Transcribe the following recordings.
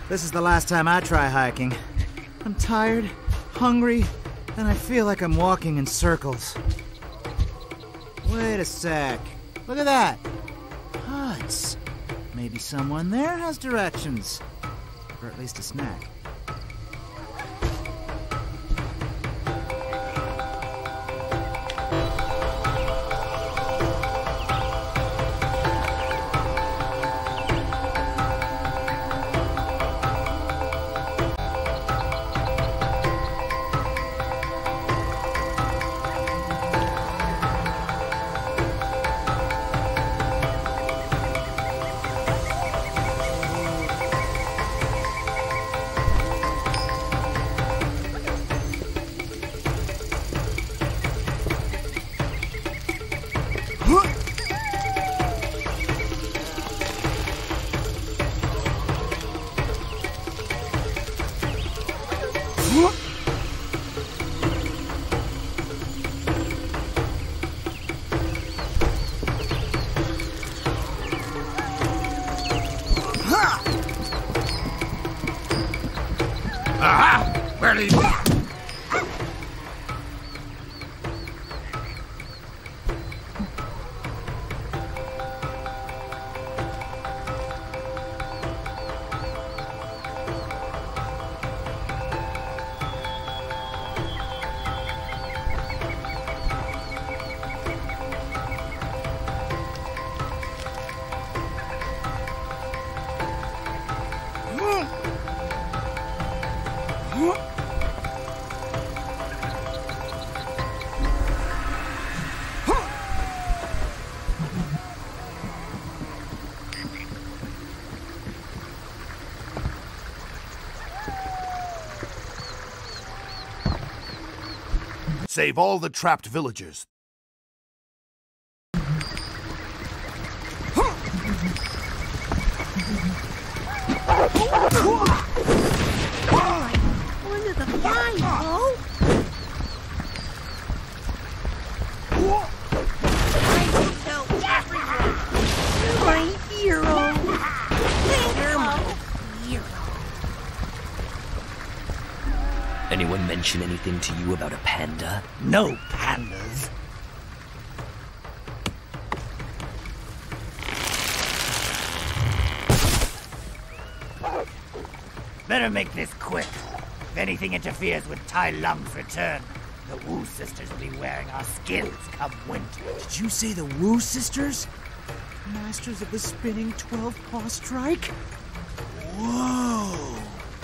This is the last time I try hiking. I'm tired, hungry, and I feel like I'm walking in circles. Wait a sec. Look at that. Huts. Maybe someone there has directions. Or at least a snack. Aha! Where did he... Save all the trapped villagers. Under the fire, Bo! You're my hero! You're my hero! Anyone mention anything to you about a panda? No pandas. Better make this quick. If anything interferes with Tai Lung's return, the Wu sisters will be wearing our skins come winter. Did you say the Wu sisters? Masters of the spinning 12-paw strike? Whoa!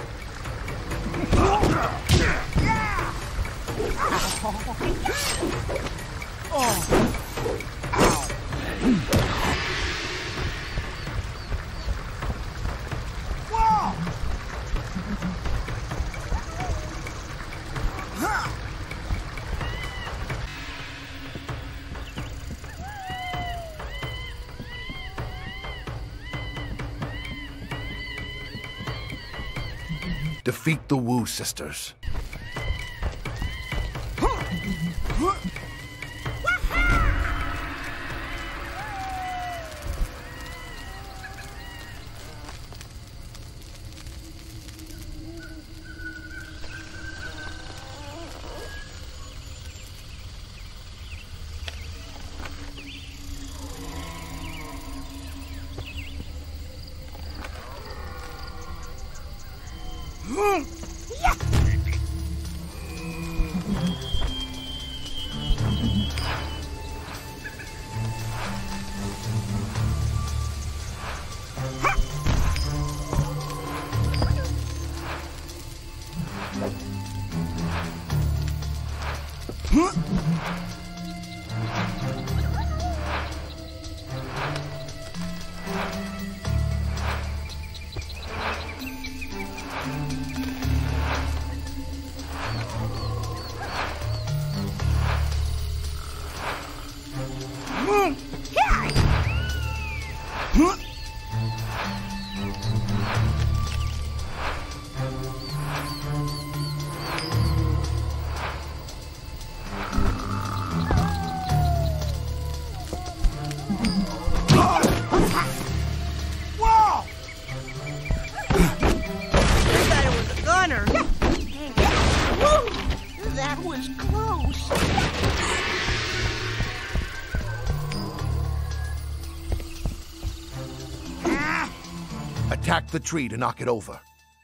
Defeat the Wu sisters. That was close. Attack the tree to knock it over.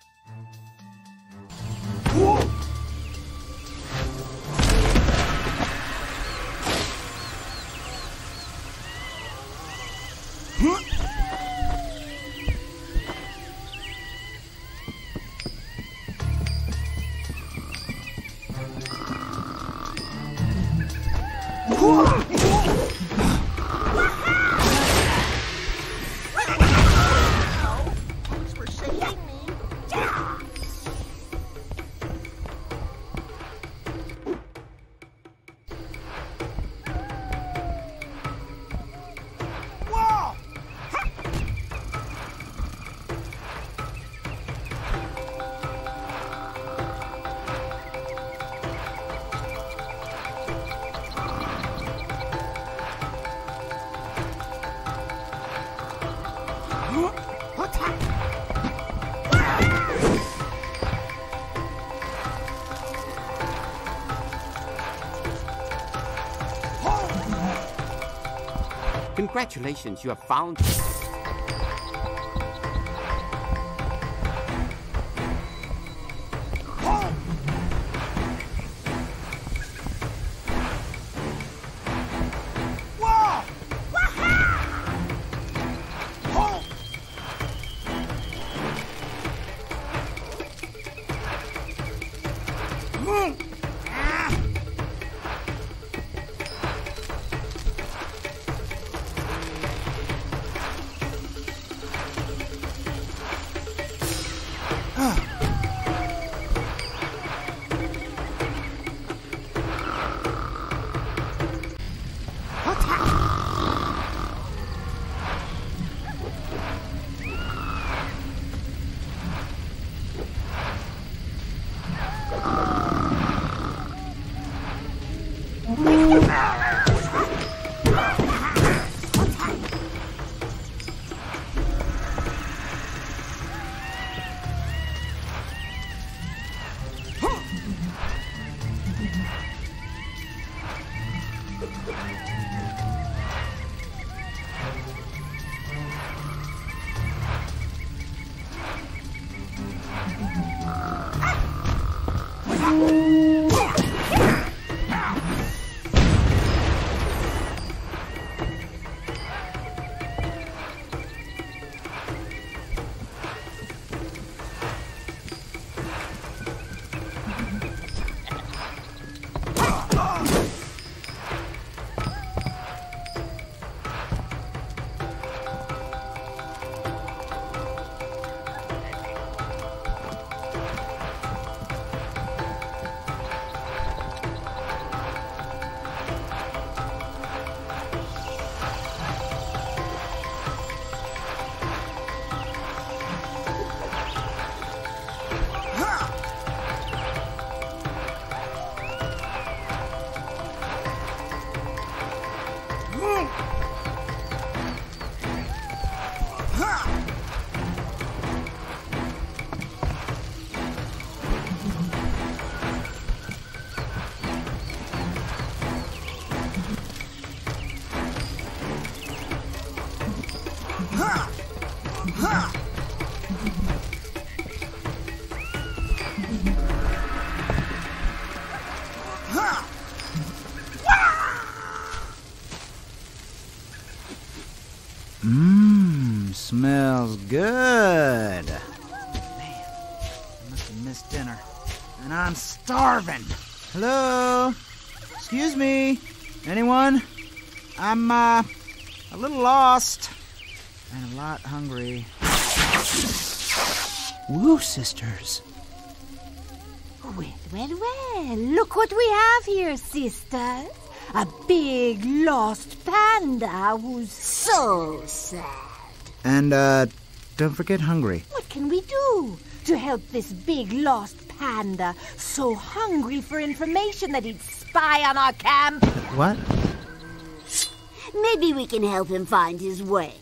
Thanks for saving me. Congratulations, you have found... Smells good. Man, I must have missed dinner. And I'm starving. Hello? Excuse me? Anyone? I'm, a little lost. And a lot hungry. Woo, sisters. Well, well, well. Look what we have here, sisters. A big lost panda who's so sad. And, don't forget hungry. What can we do to help this big lost panda so hungry for information that he'd spy on our camp? What? Maybe we can help him find his way.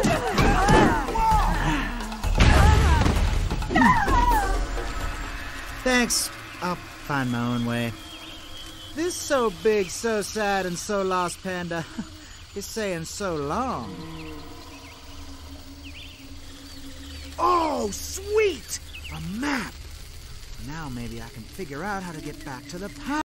Thanks. I'll find my own way. This so big, so sad, and so lost panda is saying so long. Oh, sweet! A map! Now maybe I can figure out how to get back to the palace.